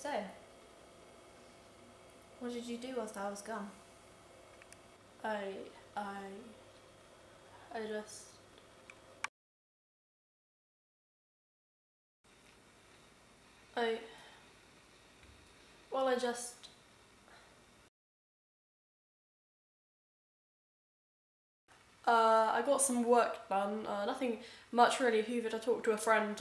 So, what did you do whilst I was gone? I just... I just... I got some work done, nothing much really, hoovered, I talked to a friend.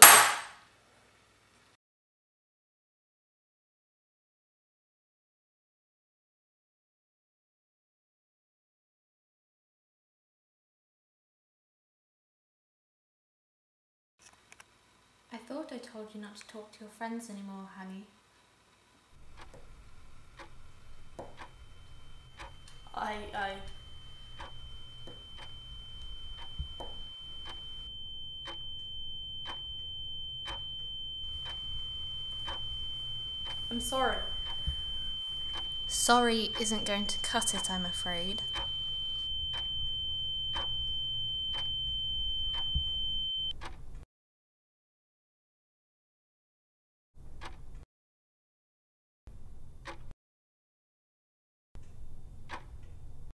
I thought I told you not to talk to your friends anymore, honey. I'm sorry. Sorry isn't going to cut it, I'm afraid.